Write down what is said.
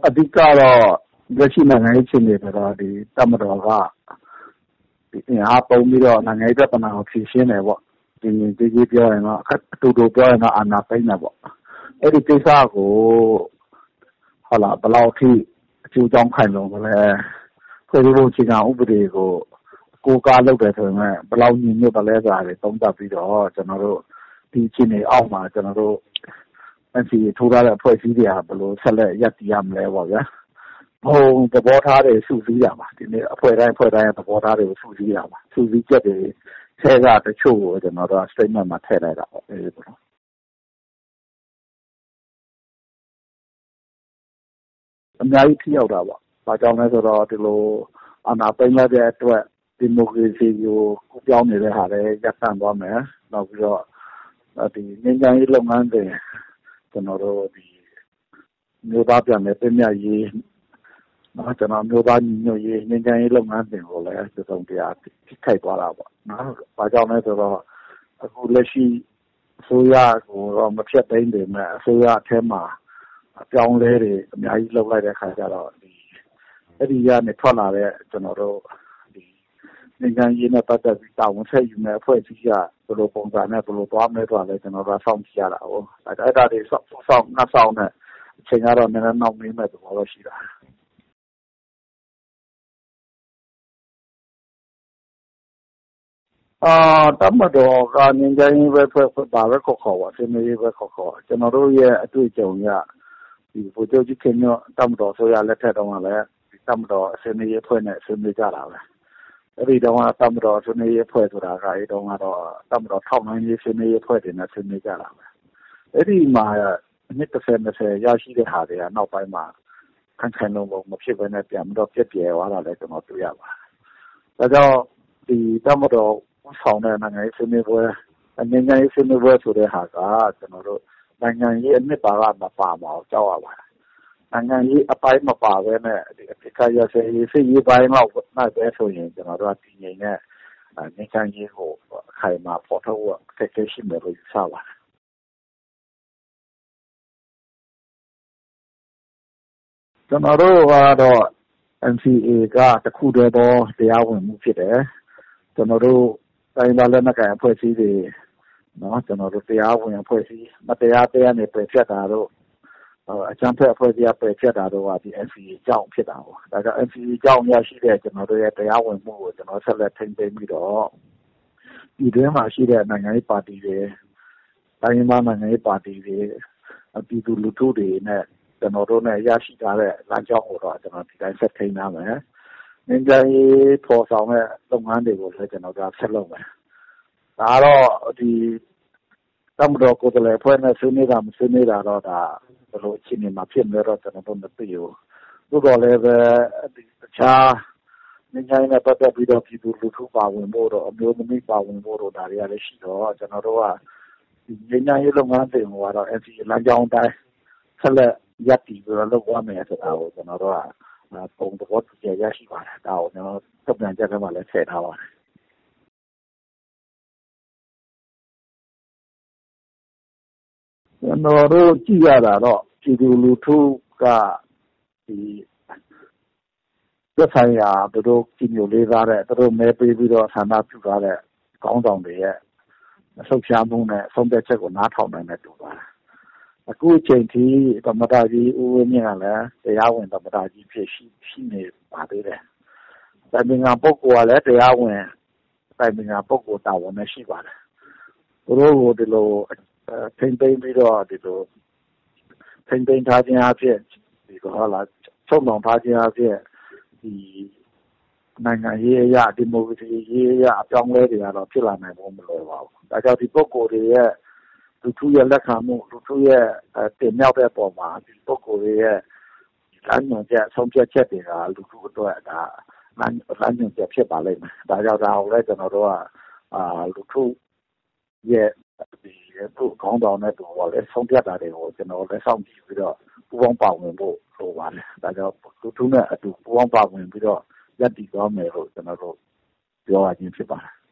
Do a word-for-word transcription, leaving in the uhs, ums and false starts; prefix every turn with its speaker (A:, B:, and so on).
A: အဓိကတော့လက်ရှိနိုင်ငံရေးအခြေအနေတွေတော့ဒီတပ်မတော်ကဒီအင်အားပုံပြီးတော့နိုင်ငံရေးပြဿနာကိုဖြေရှင်းတယ်ပေါ့ဒီဒီကြီးပြောရင်တော့အတူတူပြောရင်တော့အာဏာသိမ်းတယ်ပေါ့အဲ့ဒီကိစ္စကိုဟုတ်လားဘယ်လောက်ထိအကျိုးကြောင့်ခိုင်လုံမလဲဖွဲ့စည်းပုံအခြေခံဥပဒေကိုကိုကားလုပ်တယ်ဆိုရင်ဘယ်လောက်ညီညွတ်တယ်လဲဆိုတာတွေသုံးသပ်ပြီးတော့ကျွန်တော်တို့ဒီအခြေအနေအောက်မှာကျွန်တော်တို့ အန် စီ အေ ထိုးထားတဲ့အဖွဲ့အစည်းတွေကဘယ်လိုဆက်လက်ရပ်တည်ရမလဲပေါ့ဗျာဘုံသဘောထားတွေစုစည်းတာပါဒီနေ့အဖွဲ့တိုင်းအဖွဲ့တိုင်းရဲ့သဘောထားတွေကိုစုစည်းတာပါစုစည်းချက်တွေထဲကတချို့ကိုကျွန်တော်တို့ statement မှာထည့်လိုက်တာပေါ့အဲဒီပေါ့အများကြီးထိရောက်တာပေါ့ဘာကြောင့်လဲဆိုတော့ဒီလိုအာဏာသိမ်းလိုက်တဲ့အတွက်ဒီမိုကရေစီကိုကူးပြောင်းနေတဲ့ဟာတွေရပ်တန့်သွားမယ်နောက်ပြီးတော့ဒီငြိမ်းချမ်းရေးလုပ်ငန်းတွေကျွန်တော်တို့ဒီမျိုးသားပြန်တဲ့ပြည်မြရေးနော်ကျွန်တော်မျိုးသားညီညွတ်ရေးငြိမ်းချမ်းရေးလုပ်ငန်းတွေကိုလည်းစုံတရားထိခိုက်သွားတာပေါ့နော်။ဘာကြောင့်လဲဆိုတော့အခုလက်ရှိအစိုးရကိုတော့မဖြတ်သိမ်းပေမဲ့အစိုးရအထက်မှာအပြောင်းလဲတွေအများကြီးလုပ်လိုက်တဲ့ခါကျတော့ဒီအဲ့ဒီကနေထွက်လာတဲ့ကျွန်တော်တို့ဒီငြိမ်းချမ်းရေးနဲ့ပတ်သက်ပြီးတာဝန်ဆက်ယူမဲ့အဖွဲ့အစည်းကဘယ်လိုပုံစံနဲ့ဘယ်လိုသွားမလဲဆိုတာလည်းကျွန်တော်တို့စောင့်ကြည့်ရတာဟုတ်။အဲ့ဒါတွေစောင့်စောင့်နှက်ဆောင်နဲ့အချိန်ကတော့နည်းနည်းနောက်မင်းမဲ့သဘောတော့ရှိတာအာတမတော်ကငင်းကြင်းပဲဖွဲ့ဖွဲ့ပါပဲခေါ်ခေါ်ပါဆင်းရဲပဲခေါ်ခေါ်ကျွန်တော်တို့ရဲ့အတွေ့အကြုံရဒီဗိုလ်ချုပ်ကြီးခင်ညတမတော်ဆိုရလက်ထက်တော့လည်းဒီတမတော်ဆင်းရဲဖွဲ့နဲ့ဆင်းရဲကြတာပဲအဲ့ဒီတော့တမတော်ဆင်းရဲဖွဲ့ဆိုတာကအဲ့တော့ကတော့တမတော်ထောက်နိုင်ရေးဆင်းရဲဖွဲ့တွေနဲ့ဆင်းရဲကြတာပဲအဲ့ဒီမှာနှစ်တစ်ဆယ်နှစ်ဆယ်ရရှိတဲ့ဟာတွေကနောက်ပိုင်းမှာခံခံလုံးမဖြစ်ဘဲနဲ့ပြန်ပြီးတော့ပြည့်ပြည့်သွားတာလည်းကျွန်တော်တွေ့ရပါတယ်ဒါကြောင့်ဒီတမတော်ဆောင်တဲ့နိုင်ငံရေးဆွေးနွေးပွဲနိုင်ငံရေးဆွေးနွေးပွဲဆိုတဲ့ဟာကကျွန်တော်တို့နိုင်ငံရေးအနှစ်ပါကမပါမအောင်ကြောက်ရပါတယ်နိုင်ငံရေးအပိုင်းမပါဘဲနဲ့ဒီအဖြစ်ရစေရေးစစ်ရေးပိုင်းတော့နိုင်ပဲဆိုရင်ကျွန်တော်တို့ကတည်ငြိမ်တဲ့နိုင်ငံရေးကိုအခိုင်အမာပေါ်ထုတ်ဖို့အခက်အခဲရှိမယ်လို့ယူဆပါတယ်ကျွန်တော်တို့ကတော့ အန် စီ အေ ကတခုတည်းသောတရားဝင်မှုဖြစ်တယ်ကျွန်တော်တို့တိုင်းသားလက်နက်ကိုင်အဖွဲ့အစည်းတွေနော်ကျွန်တော်တို့တရားဝင်အဖွဲ့အစည်းမတရားတရားနဲ့ပယ်ဖျက်တာတော့အကြမ်းဖက်အဖွဲ့အစည်းပယ်ဖျက်တာတော့ဒီ အန် စီ အေ ကြောင့်ဖြစ်တာပေါ့ဒါကြောင့် အန် စီ အေ ကြောင့်ရရှိတဲ့ကျွန်တော်တို့ရဲ့တရားဝင်မှုကိုကျွန်တော်ဆက်လက်ထိန်းသိမ်းပြီးတော့ဒီတွင်းမှာရှိတဲ့နိုင်ငံရေးပါတီတွေတိုင်းရင်းသားနိုင်ငံရေးပါတီတွေပြည်သူလူထုတွေနဲ့ကျွန်တော်တို့နဲ့ရရှိထားတဲ့လမ်းကြောင်းကိုတော့ကျွန်တော်ဒီတိုင်းဆက်ထိန်းထားမယ်ငင်းကြရေးပေါ်ဆောင်တဲ့လုပ်ငန်းတွေကိုလည်းကျွန်တော်ကဆက်လုပ်မယ်ဒါတော့ဒီတမတော်ကိုယ်တိုင်ဖွဲ့နေဆွေးနွေးတာမဆွေးနွေးတာတော့ဒါဘယ်လိုအခြေအနေမှာဖြစ်လဲတော့ကျွန်တော်တို့မသိဘူးသို့တော်လည်းပဲဒီတခြားငင်းကြရေးနဲ့ပတ်သက်ပြီးတော့ပြည်သူလူထုပါဝင်ဖို့တော့အမျိုးသမီးပါဝင်ဖို့တော့ဒါတွေကလည်းရှိတော့ကျွန်တော်တို့ကဒီငင်းကြရေးလုပ်ငန်းတွေကိုကတော့ အန် စီ အေ လမ်းကြောင်းတိုင်းဆက်လက်ရပ်တည်ပြီးတော့လုပ်ရမယ်ဆိုတာကိုကျွန်တော်တို့ကပုံသဘောတူရရှိပါတယ်ဒါကိုကျွန်တော်ထုတ်ပြန်ချက်ထဲမှာလည်းထည့်ထားပါတယ်ကျွန်တော်တို့ကြည့်ရတာတော့ပြည်သူလူထုကဒီသက်ဆိုင်ရာသူတို့ကြည်ညိုလေးစားတဲ့သူတို့မဲပေးပြီးတော့ဆန္ဒပြုထားတဲ့ကောင်းဆောင်တွေရဲ့ဆုတ်ရှားမှုနဲ့ဆုံးဖြတ်ချက်ကိုနားထောင်နိုင်တဲ့တူပါတယ်အခုအချိန်ထိသမ္မတကြီးဦးဝင်းမြင့်ကလည်းတရားဝင်သမ္မတကြီးဖြစ်ရှိရှိနေပါသေးတယ်။တိုင်ပင်ခံပုဂ္ဂိုလ်ကလည်းတရားဝင်တိုင်ပင်ခံပုဂ္ဂိုလ်တာဝန်နဲ့ရှိပါတယ်။သူတို့ကိုဒီလိုထိမ့်သိမ်းပြီးတော့ဒီလိုထိမ့်သိမ်းထားခြင်းအဖြစ်ဒီလိုဟာလာဆုံးလောင်ထားခြင်းအဖြစ်ဒီနိုင်ငံရေးအရာဒီမိုကရေစီရေးအရာအပြောင်းလဲတွေကတော့ဖြစ်လာနိုင်ဖို့မလွယ်ပါဘူး။ဒါကြောင့်ဒီပုဂ္ဂိုလ်တွေရဲ့လူထုရဲ့လက်ခံမှုလူထုရဲ့တင်မြောက်တဲ့ပုံမှာဒီပုဂ္ဂိုလ်တွေရဲ့လမ်းညွှန်ချက်ဆုံးဖြတ်ချက်တွေကလူထုအတွက်ဒါလမ်းလမ်းညွှန်ချက်ဖြစ်ပါလိမ့်မယ်။ဒါကြောင့်ဒါကိုလည်းကျွန်တော်တို့ကအာလူထုရဲ့ဒီသူ့ခေါင်းဆောင်တဲ့သူကလည်းဆုံးဖြတ်တာတွေကိုကျွန်တော်လည်းစောင့်ကြည့်ပြီးတော့ပူးပေါင်းပါဝင်ဖို့လိုပါတယ်။ဒါကြောင့်လူထုနဲ့အတူပူးပေါင်းပါဝင်ပြီးတော့ရပ်တည်သွားမယ်လို့ကျွန်တော်တို့ပြောရခြင်းဖြစ်ပါတယ်